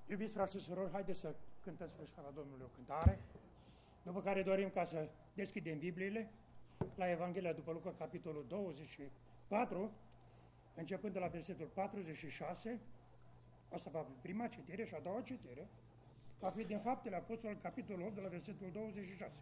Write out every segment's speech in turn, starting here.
Iubiți frați și surori, haideți să cântăm spre slava Domnului o cântare, după care dorim ca să deschidem Bibliile la Evanghelia după Luca, capitolul 24, începând de la versetul 46, o să va fi prima citire și a doua citire, va fi din Faptele Apostolilor, capitolul 8, de la versetul 26.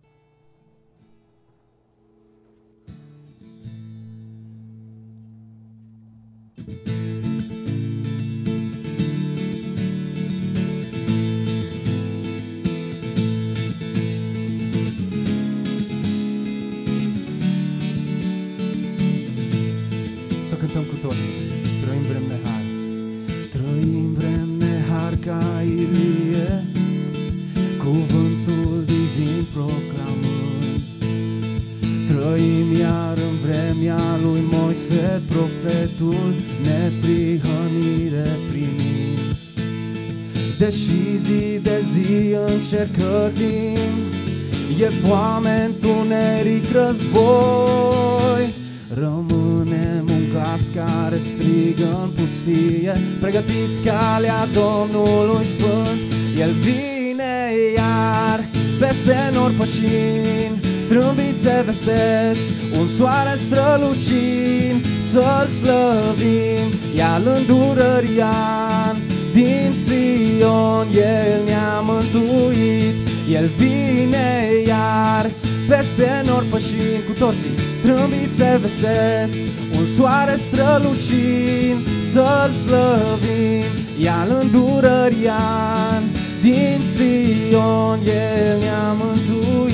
Cântăm cu toți. Trăim vrem nehar. Trăim vrem nehar ca Ilie, cuvântul divin proclamând. Trăim iar în vremea lui Moise, profetul, neprihănire primind. Deși zi de zi încercărim, e foame, întuneric, război, rămânem un glas care strigă în pustie, pregătiți calea Domnului Sfânt. El vine iar peste nori pășind, trâmbițe vestesc, un soare strălucind, să-L slăvim, ia-L îndurări an din Sion, El ne-a mântuit. El vine iar peste nori pășind, cu toții, trâmbițe vestesc, un soare strălucind, să-L slăvim, ia-L îndurări an din Sion, El ne-a mântuit.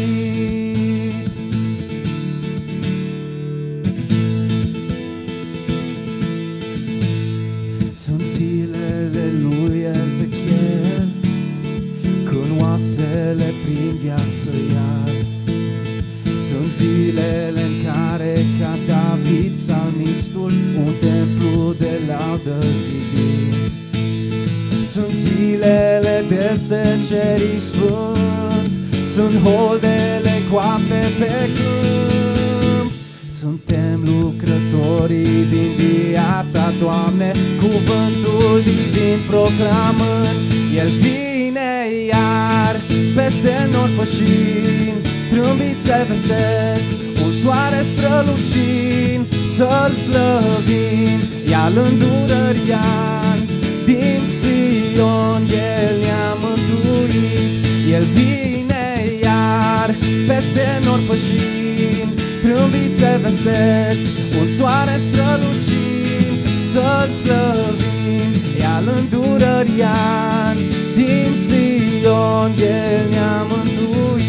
Sunt zilele lui Ezechiel, când oasele prin viață iar. Sunt zilele în care, ca David psalmistul, un templu de laudă zidit. Sunt zilele de secerii sfânt, sunt holdele coapte pe câmp. Suntem lucrătorii din via Ta, Doamne, cuvântul divin proclamând. El vine iar peste nori pășind, trâmbițe vestesc, un soare strălucind, să-L slăvim, ia-L îndurări an din Sion, El ne-a mântuit. El vine iar peste nori pășind, trâmbițe vestesc, un soare strălucind, să-L slăvim, ia-L îndurări an din Sion, El ne-a mântuit.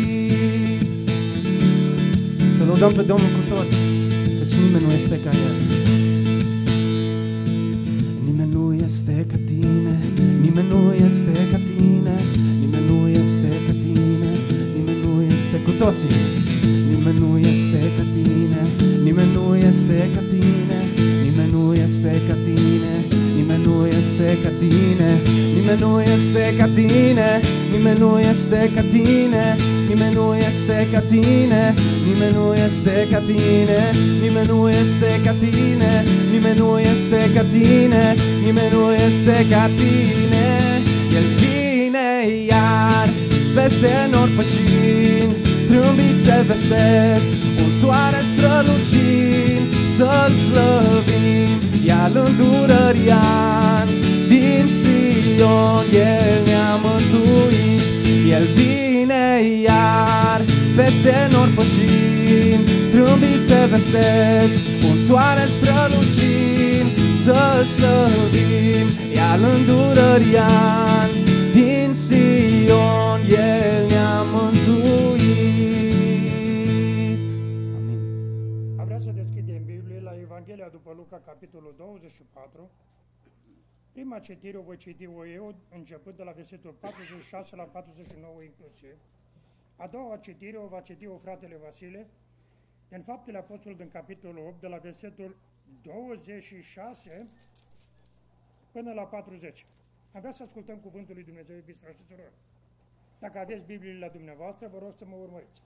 Să lăudăm pe Domnul cu toți, căci nimeni nu este ca El. Nimeni nu este ca Tine, nimeni nu este ca Tine, nimeni nu este ca Tine, nimeni nu este, cu toții. Nimeni nu este ca Tine, nimeni nu este ca Tine, nimeni nu este ca Tine, nimeni nu este ca Tine, nimeni nu este ca Tine, nimeni nu este ca Tine, nimeni nu este ca Tine, nimeni nu este ca Tine, nimeni nu este ca Tine, nimeni nu este ca Tine, nimeni nu este ca Tine. El vine iar peste nori pășind, trâmbițe vestesc, un soare strălucind, să-L slăvim, ia-L îndurări an din Sion, El ne-a mântuit. El vine iar peste nori pășind, trâmbițe vestesc, un soare strălucind, să-L slăvim, ia-L îndurări an din Sion, El ne-a mântuit. Amin. Am vrea să deschidem Biblie la Evanghelia după Luca, capitolul 24. Prima citire o voi citi eu, începând de la versetul 46 la 49 inclusiv. A doua citire o va citi o fratele Vasile, din Faptele Apostolilor din capitolul 8, de la versetul 26 până la 40. Am vrea să ascultăm cuvântul lui Dumnezeu, iubiți frați și surori. Dacă aveți Bibliile la dumneavoastră, vă rog să mă urmăriți.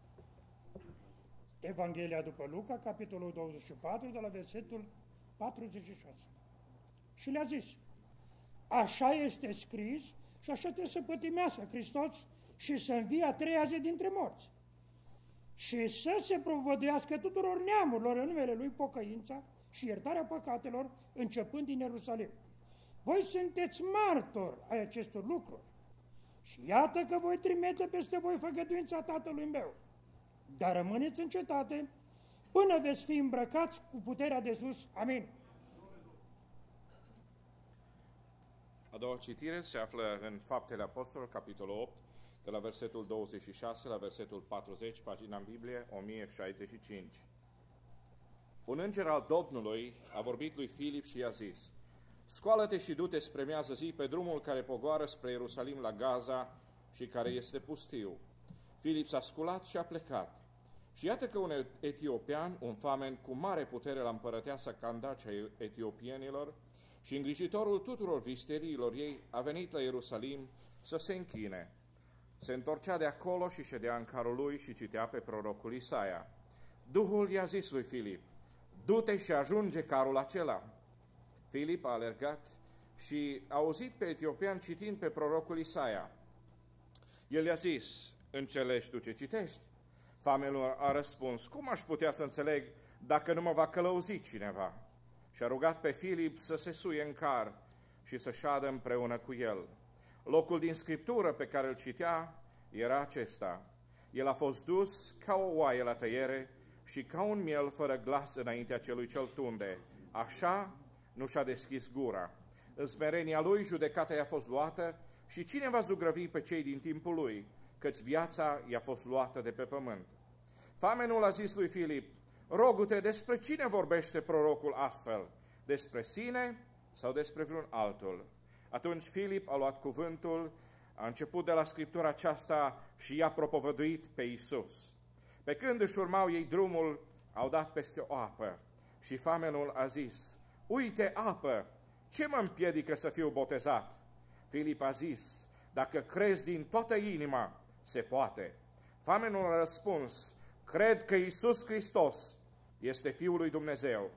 Evanghelia după Luca, capitolul 24, de la versetul 46. Și le-a zis: Așa este scris și așa trebuie să pătimească Hristos și să învie a treia zi dintre morți. Și să se propovăduiască tuturor neamurilor în numele Lui pocăința și iertarea păcatelor, începând din Ierusalim. Voi sunteți martori ai acestor lucruri. Și iată că voi trimite peste voi făgăduința Tatălui meu. Dar rămâneți în cetate până veți fi îmbrăcați cu puterea de sus. Amin. A doua citire se află în Faptele Apostolilor, capitolul 8, de la versetul 26 la versetul 40, pagina în Biblie 1065. Un înger al Domnului a vorbit lui Filip și i-a zis: scoală-te și du-te spre miază zi pe drumul care pogoară spre Ierusalim la Gaza și care este pustiu. Filip s-a sculat și a plecat. Și iată că un etiopian, un famen cu mare putere la împărăteasa Candace a etiopienilor și îngrijitorul tuturor visteriilor ei, a venit la Ierusalim să se închine. Se întorcea de acolo și ședea în carul lui și citea pe prorocul Isaia. Duhul i-a zis lui Filip: du-te și ajunge carul acela. Filip a alergat și a auzit pe etiopian citind pe prorocul Isaia. El i-a zis: înțelegi tu ce citești? Famelul a răspuns: cum aș putea să înțeleg dacă nu mă va călăuzi cineva? Și a rugat pe Filip să se suie în car și să șadă împreună cu el. Locul din Scriptură pe care îl citea era acesta: el a fost dus ca o oaie la tăiere și ca un miel fără glas înaintea celui ce-l tunde. Așa nu și-a deschis gura. În smerenia lui judecata i-a fost luată și cine va zugrăvi pe cei din timpul lui, căci viața i-a fost luată de pe pământ. Famenul a zis lui Filip: rogu-te, despre cine vorbește prorocul astfel? Despre sine sau despre vreun altul? Atunci Filip a luat cuvântul, a început de la Scriptura aceasta și i-a propovăduit pe Iisus. Pe când își urmau ei drumul, au dat peste o apă și famenul a zis: uite, apă, ce mă împiedică să fiu botezat? Filip a zis: dacă crezi din toată inima, se poate. Famenul a răspuns: cred că Iisus Hristos este Fiul lui Dumnezeu.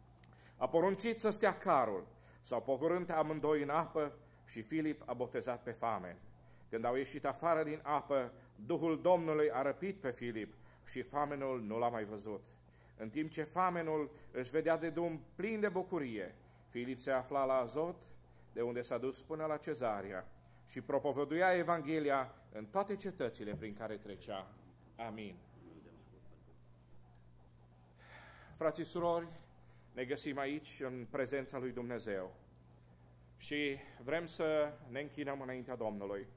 A poruncit să stea carul, s-au pogorât amândoi în apă și Filip a botezat pe famen. Când au ieșit afară din apă, Duhul Domnului a răpit pe Filip și famenul nu l-a mai văzut. În timp ce famenul își vedea de drum plin de bucurie, Filip se afla la Azot, de unde s-a dus până la Cezaria, și propovăduia Evanghelia în toate cetățile prin care trecea. Amin. Frații și surori, ne găsim aici în prezența lui Dumnezeu și vrem să ne închinăm înaintea Domnului.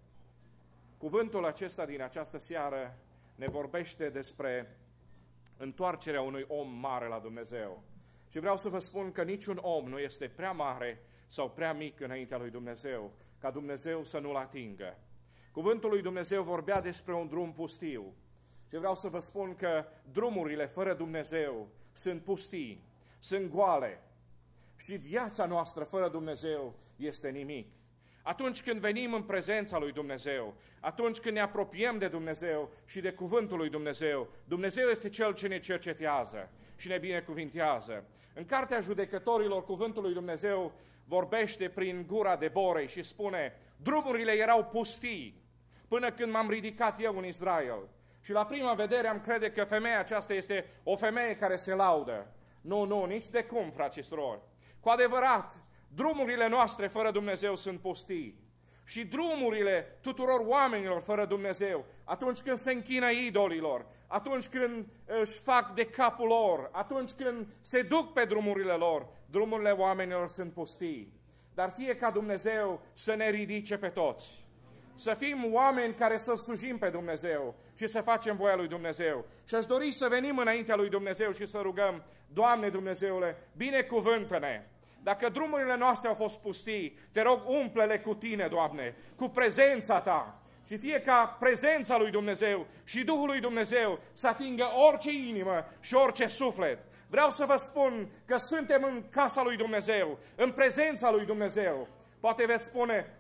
Cuvântul acesta din această seară ne vorbește despre întoarcerea unui om mare la Dumnezeu. Și vreau să vă spun că niciun om nu este prea mare sau prea mic înaintea lui Dumnezeu, ca Dumnezeu să nu-l atingă. Cuvântul lui Dumnezeu vorbea despre un drum pustiu. Și vreau să vă spun că drumurile fără Dumnezeu sunt pustii, sunt goale. Și viața noastră fără Dumnezeu este nimic. Atunci când venim în prezența lui Dumnezeu, atunci când ne apropiem de Dumnezeu și de cuvântul lui Dumnezeu, Dumnezeu este Cel ce ne cercetează și ne binecuvintează. În Cartea Judecătorilor, cuvântul lui Dumnezeu vorbește prin gura Deborei și spune: drumurile erau pustii până când m-am ridicat eu în Israel. Și la prima vedere am crede că femeia aceasta este o femeie care se laudă. Nu, nici de cum, frați și surori. Cu adevărat, drumurile noastre fără Dumnezeu sunt pustii. Și drumurile tuturor oamenilor fără Dumnezeu, atunci când se închină idolilor, atunci când își fac de capul lor, atunci când se duc pe drumurile lor, drumurile oamenilor sunt pustii. Dar fie ca Dumnezeu să ne ridice pe toți. Să fim oameni care să slujim pe Dumnezeu și să facem voia lui Dumnezeu. Și aș dori să venim înaintea lui Dumnezeu și să rugăm: Doamne Dumnezeule, binecuvântă-ne! Dacă drumurile noastre au fost pustii, te rog, umple-le cu Tine, Doamne, cu prezența Ta. Și fie ca prezența lui Dumnezeu și Duhul lui Dumnezeu să atingă orice inimă și orice suflet. Vreau să vă spun că suntem în casa lui Dumnezeu, în prezența lui Dumnezeu. Poate veți spune: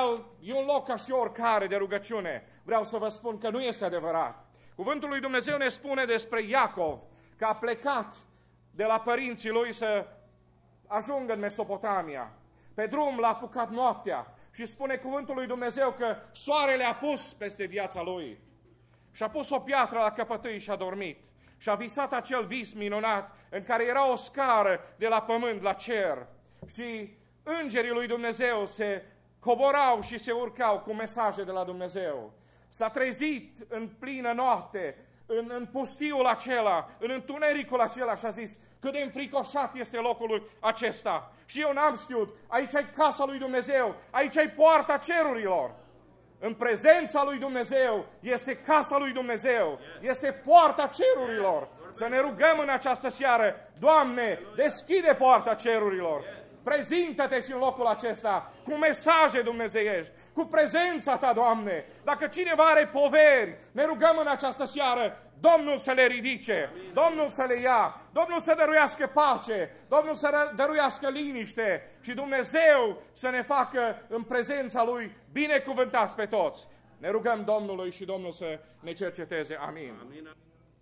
e un loc ca și oricare de rugăciune. Vreau să vă spun că nu este adevărat. Cuvântul lui Dumnezeu ne spune despre Iacov că a plecat de la părinții lui să ajungă în Mesopotamia. Pe drum l-a apucat noaptea și spune cuvântul lui Dumnezeu că soarele a pus peste viața lui. Și-a pus o piatră la căpătâi și a dormit. Și a visat acel vis minunat în care era o scară de la pământ la cer. Și îngerii lui Dumnezeu se coborau și se urcau cu mesaje de la Dumnezeu. S-a trezit în plină noapte, în pustiul acela, în întunericul acela și a zis: cât de înfricoșat este locul acesta. Și eu n-am știut, aici e casa lui Dumnezeu, aici e poarta cerurilor. În prezența lui Dumnezeu este casa lui Dumnezeu, este poarta cerurilor. Să ne rugăm în această seară: Doamne, deschide poarta cerurilor. Prezintă-te și în locul acesta cu mesaje dumnezeiești, cu prezența Ta, Doamne. Dacă cineva are poveri, ne rugăm în această seară Domnul să le ridice, Domnul să le ia, Domnul să dăruiască pace, Domnul să dăruiască liniște și Dumnezeu să ne facă în prezența Lui binecuvântați pe toți. Ne rugăm Domnului și Domnul să ne cerceteze. Amin. Amin.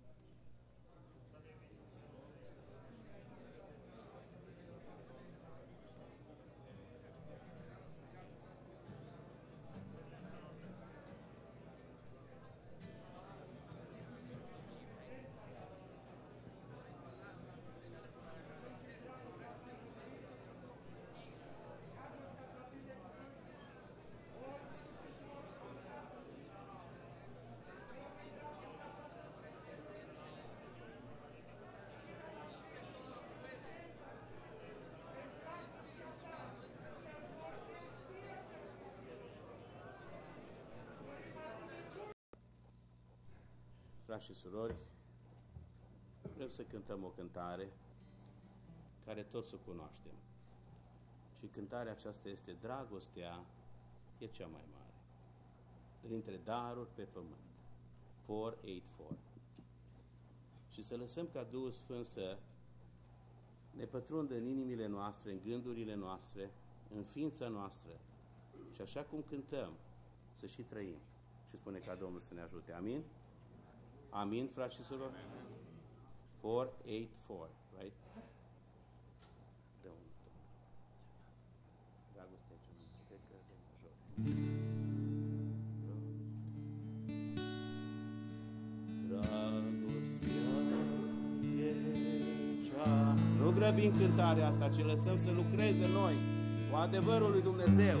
Frați și surori, vrem să cântăm o cântare care toți o cunoaștem. Și cântarea aceasta este: dragostea e cea mai mare dintre daruri pe pământ. 484. Și să lăsăm ca Duhul Sfânt să ne pătrundă în inimile noastre, în gândurile noastre, în ființa noastră. Și așa cum cântăm, să și trăim. Și spune ca Domnul să ne ajute. Amin? Amin, frați și surori? 484, right? Dragostea ce nu cred că de major. Dragostea e cea... Nu grăbim cântarea asta, ci lăsăm să lucreze noi cu adevărul lui Dumnezeu.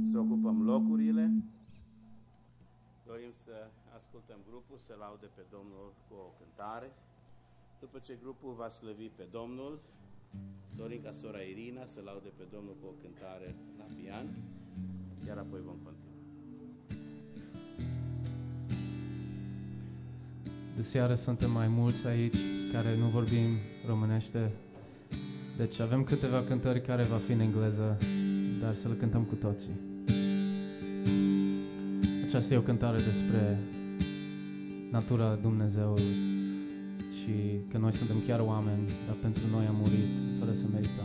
să ocupăm locurile. Dorim să ascultăm grupul, să laude pe Domnul cu o cântare. După ce grupul va slăvi pe Domnul, dorim ca sora Irina să laude pe Domnul cu o cântare la pian, iar apoi vom continua. De seară suntem mai mulți aici care nu vorbim românește, deci avem câteva cântări care va fi în engleză, dar să le cântăm cu toții. Aceasta e o cântare despre natura Dumnezeului și că noi suntem chiar oameni, dar pentru noi a murit fără să merităm.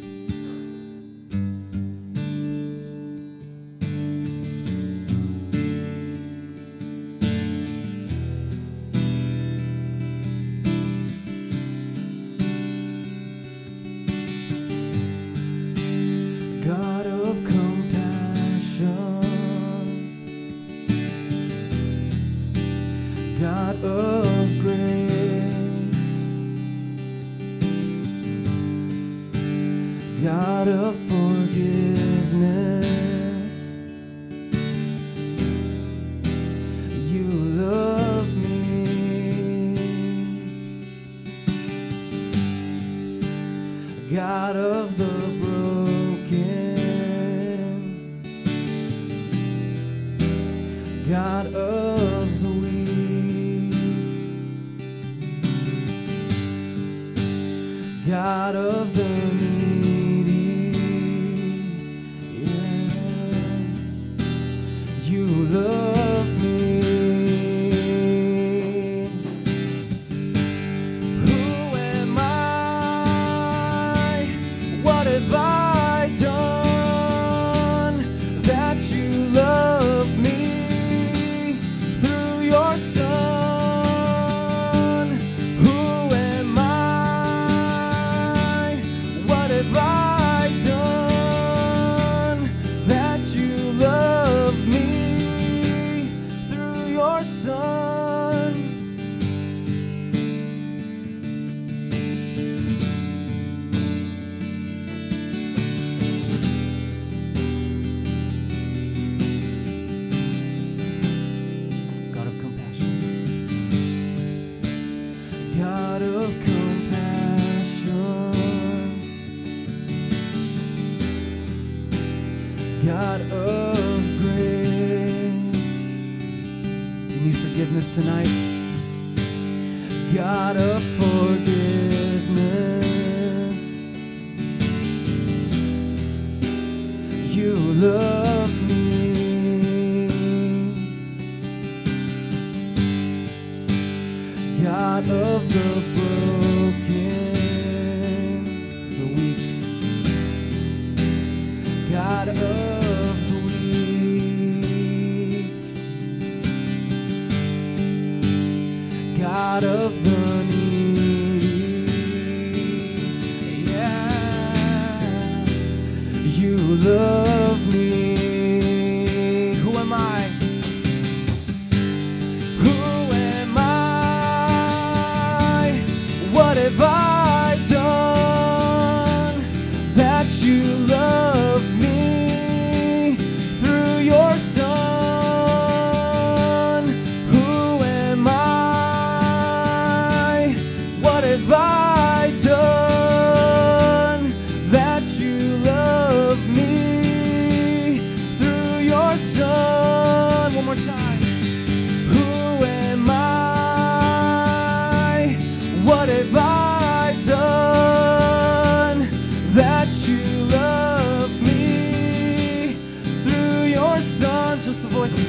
God of compassion, God of grace, God of forgiveness, you love me. God of the God of the weak, God of the needy, yeah, you love me. Who am I? What have I done that you love me? God of compassion, God of grace. You need forgiveness tonight. God of forgiveness, you love me. God of the broken, the weak, God of the weak, God of the needy, yeah, you love me. Who am I? What have I done that you love me through your Son? Who am I? What have I done that you love me through your Son? One more time. Who am I? What have I done that you love me through your Son? Just the voices.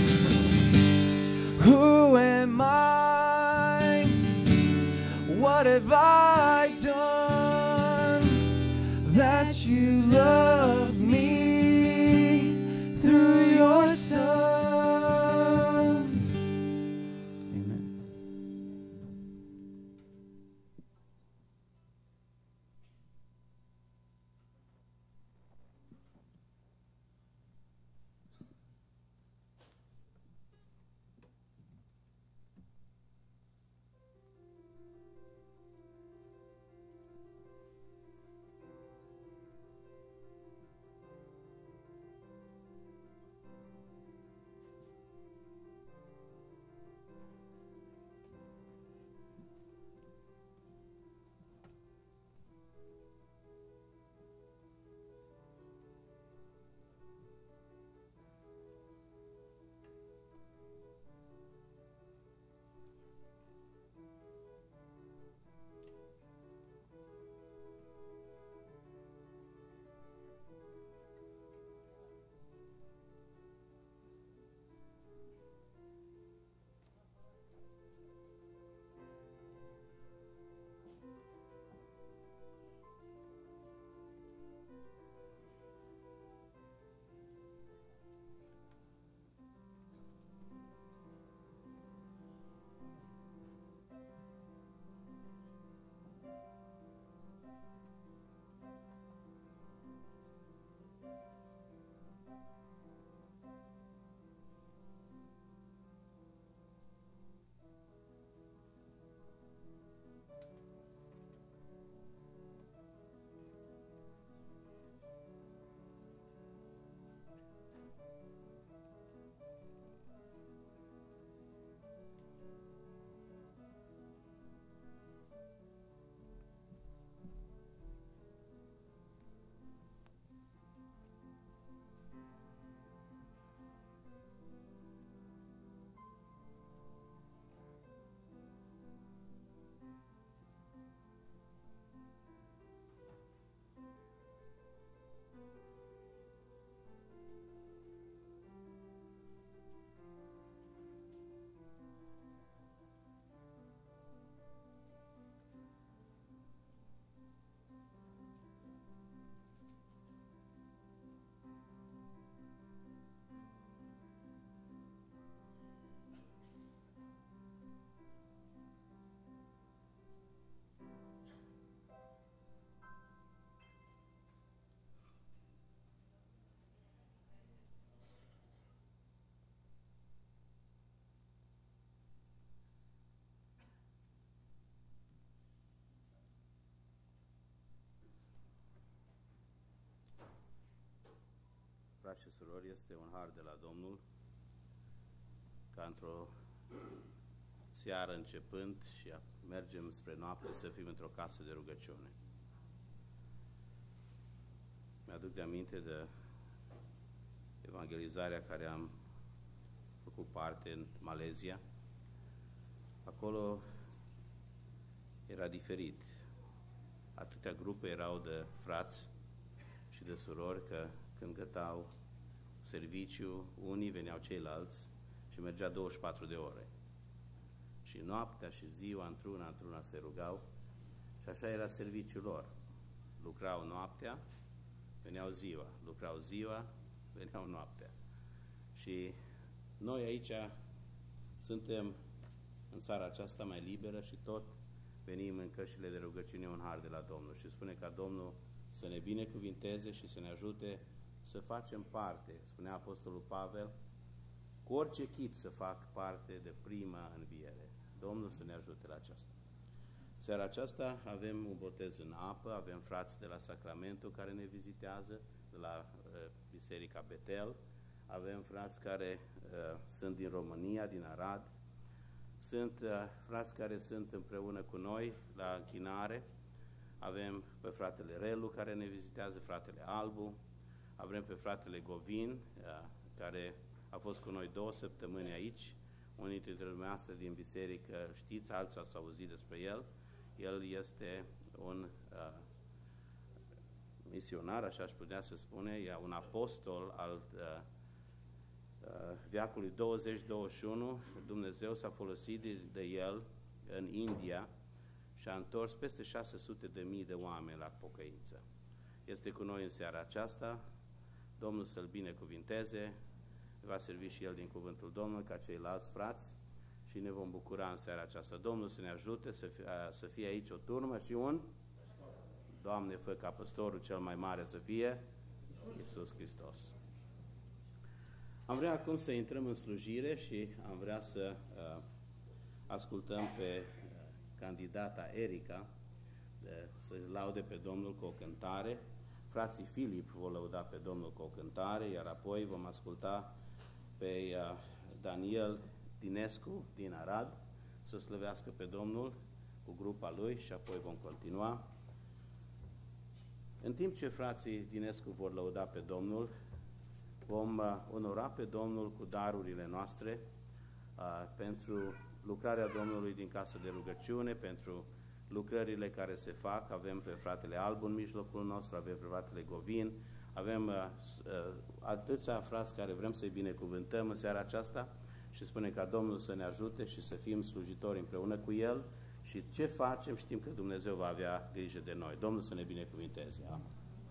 Who am I? What have I done that you love me through your Son? Amen. frați și surori, este un har de la Domnul ca într-o seară începând și mergem spre noapte să fim într-o casă de rugăciune. Mi-aduc de aminte de evangelizarea care am făcut parte în Malezia. Acolo era diferit. Atâtea grupe erau de frați și de surori că când gătau serviciu, unii veneau ceilalți și mergea 24 de ore. Și noaptea și ziua, într-una se rugau și așa era serviciul lor. Lucrau noaptea, veneau ziua, lucrau ziua, veneau noaptea. Și noi aici suntem în seara aceasta mai liberă și tot venim în cășile de rugăciune un har de la Domnul și spune ca Domnul să ne binecuvinteze și să ne ajute să facem parte, spunea Apostolul Pavel, cu orice chip să fac parte de prima înviere. Domnul să ne ajute la aceasta. Seara aceasta avem un botez în apă, avem frați de la Sacramento care ne vizitează, de la Biserica Betel, avem frați care sunt din România, din Arad, sunt frați care sunt împreună cu noi la închinare, avem pe fratele Relu care ne vizitează, fratele Albu, avem pe fratele Govin care a fost cu noi 2 săptămâni aici, unii dintre dumneavoastră din biserică știți, alții ați auzit despre el. El este un misionar, așa aș putea să spune, e un apostol al veacului 20-21. Dumnezeu s-a folosit de el în India și a întors peste 600.000 de oameni la pocăință. Este cu noi în seara aceasta. Domnul să-l binecuvinteze, va servi și el din cuvântul Domnului ca ceilalți frați și ne vom bucura în seara aceasta. Domnul să ne ajute să fie aici o turmă și un Doamne, fă ca păstorul cel mai mare să fie Iisus Hristos. Am vrea acum să intrăm în slujire și am vrea să ascultăm pe candidata Erica să laude pe Domnul cu o cântare. Frații Filip vor lăuda pe Domnul cu o cântare, iar apoi vom asculta pe Daniel Dinescu din Arad să slăvească pe Domnul cu grupa lui și apoi vom continua. În timp ce frații Dinescu vor lăuda pe Domnul, vom onora pe Domnul cu darurile noastre pentru lucrarea Domnului din casă de rugăciune, pentru lucrările care se fac. Avem pe fratele Albu în mijlocul nostru, avem pe fratele Govin, avem atâția frați care vrem să-i binecuvântăm în seara aceasta și spune ca Domnul să ne ajute și să fim slujitori împreună cu El și ce facem știm că Dumnezeu va avea grijă de noi. Domnul să ne binecuvinteze. Amin.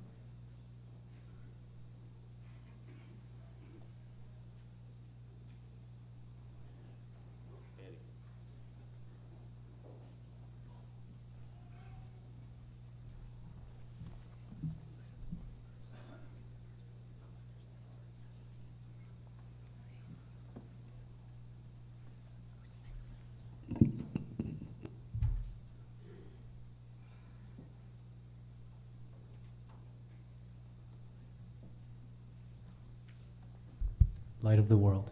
Light of the world.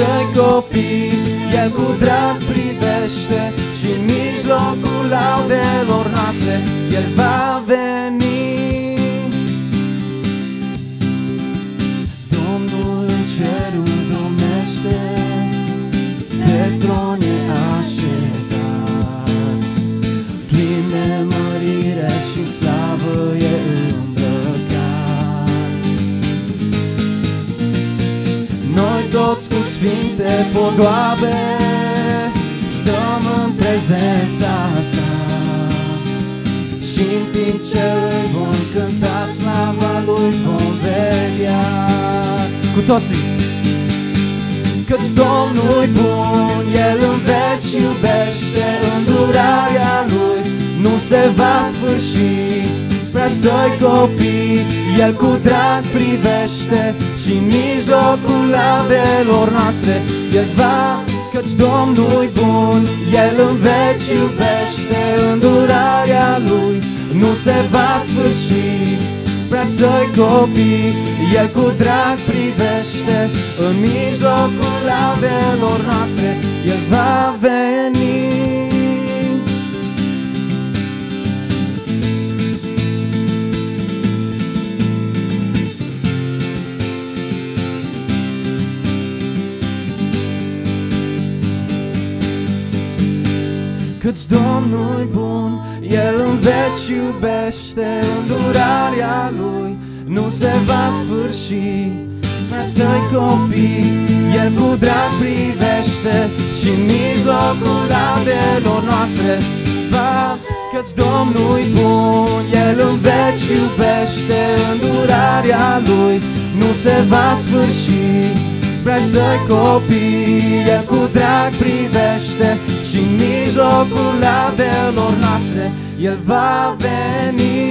săi copii, El cu drag privește și în mijlocul laudelor noastre El va veni. Domnul în cerul domnește, pe tron e așezat, plin de mărire și-n slavă e îmbrăcat. Noi toți cu sfinte podoabe stăm în prezența Ta și în timp ce Îi vom cânta slava Lui vom vedea cu toții. Căci Domnul-i bun, El în veci iubește, îndurarea Lui nu se va sfârși. Spre săi copii, El cu drag privește și în mijlocul laudelor noastre El va. Căci Domnul-i bun, El în veci iubește, îndurarea Lui nu se va sfârși. Spre săi copii, El cu drag privește, în mijlocul laudelor noastre El va veni. Căci Domnul-i bun, El în veci iubește, îndurarea Lui nu se va sfârși. Spre săi copii, El cu drag privește și în mijlocul laudelor noastre va. Căci Domnul-i bun, El în veci iubește, îndurarea Lui nu se va sfârși. Spre săi copii, El cu drag privește și în mijlocul laudelor noastre El va veni.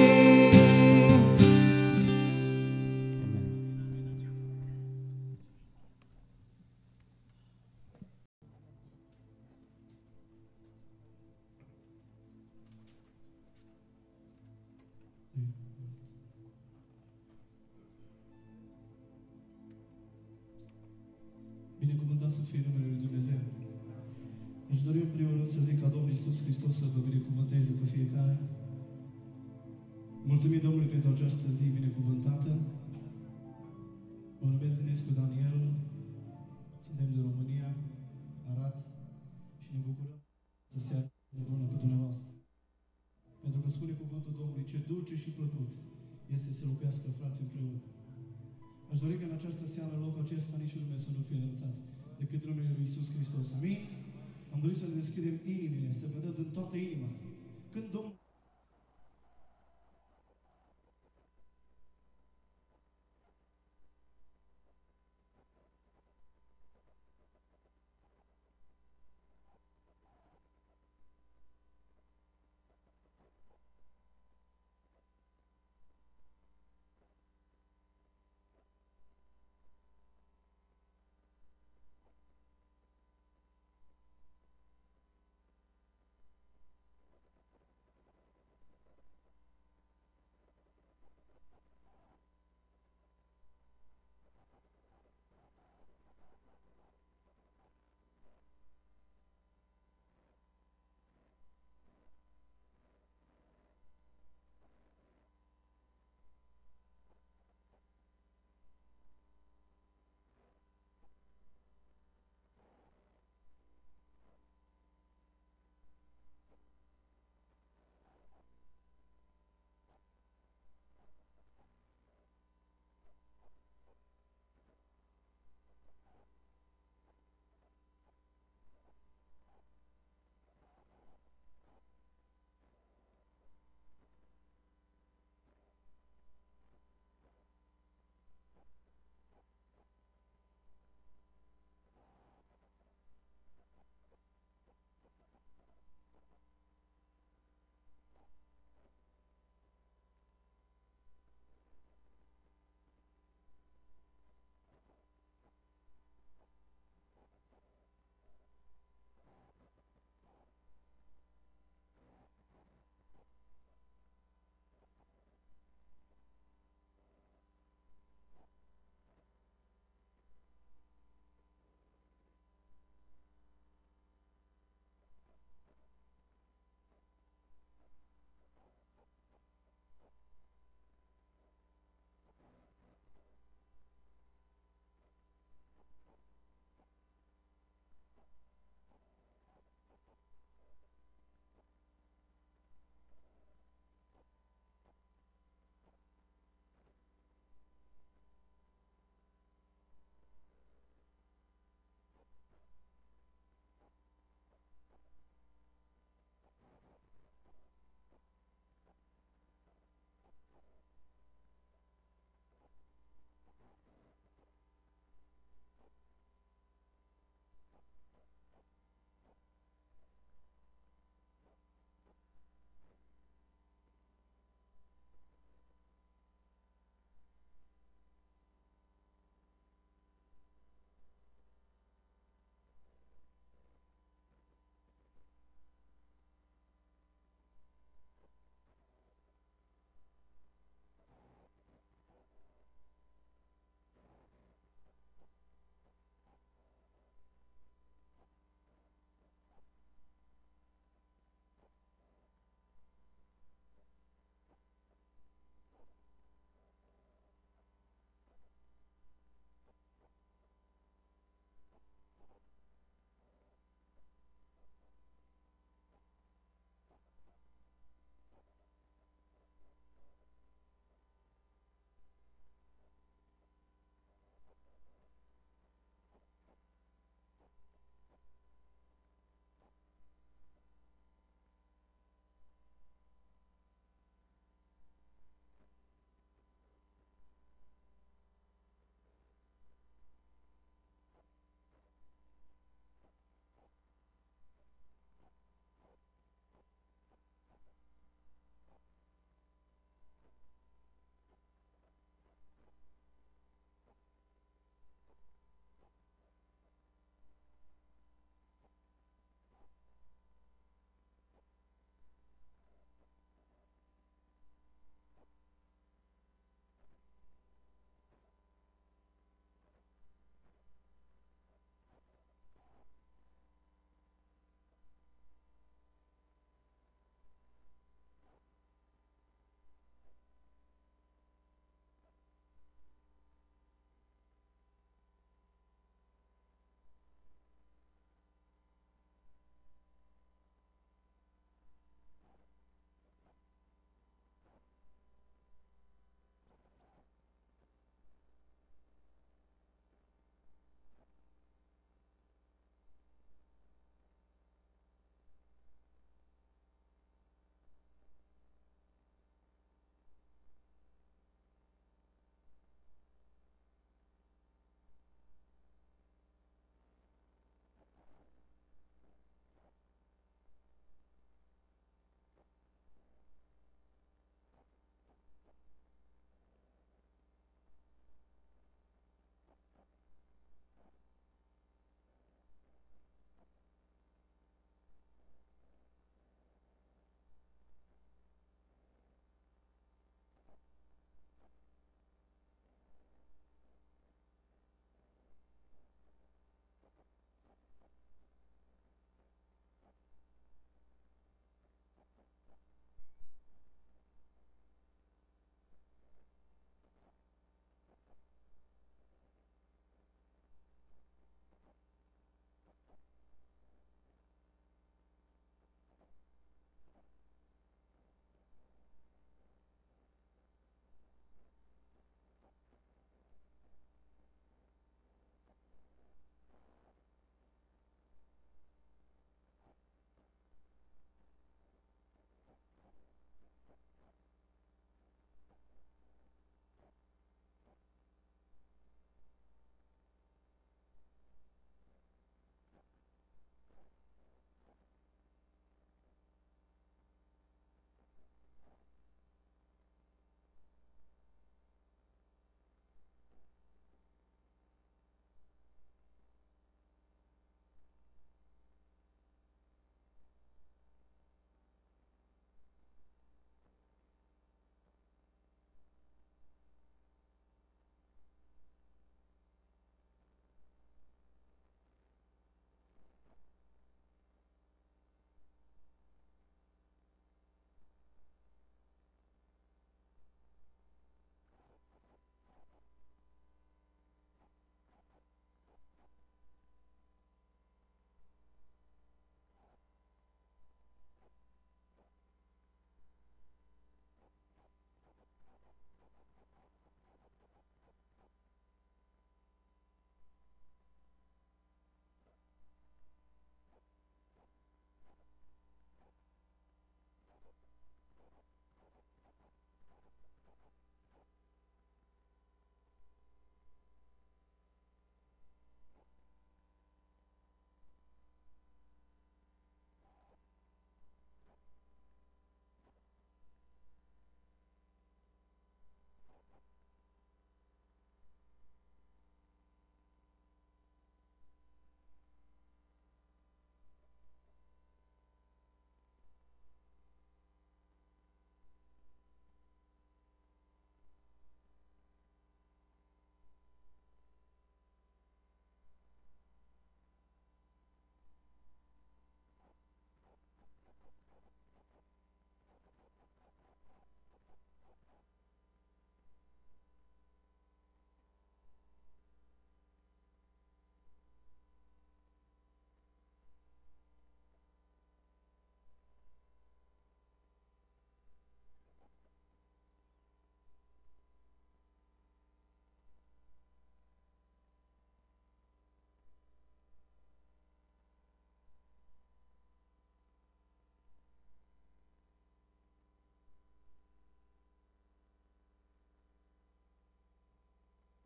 Binecuvântat să fie numele Lui Dumnezeu. Aș dori în primul rând să zic ca Domnul Iisus Hristos să vă binecuvânteze pe fiecare. Mulțumim Domnului pentru această zi binecuvântată. Mă numesc Dinescu Daniel, suntem din România, Arad, și ne bucurăm să seară împreună cu dumneavoastră. Pentru că spune cuvântul Domnului, ce dulce și plăcut este să locuiască frați împreună. Aș dori ca în această seară, în locul acesta, nici lume să nu fie înălțat decât numele Lui Iisus Hristos. Amin? Am dorit să ne deschidem inimile, să vedem din toată inima. Când Domnul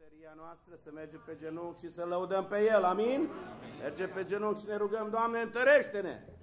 Bătăria noastră să mergem pe genunchi și să lăudăm pe El, amin? Mergem pe genunchi și ne rugăm, Doamne, întărește-ne!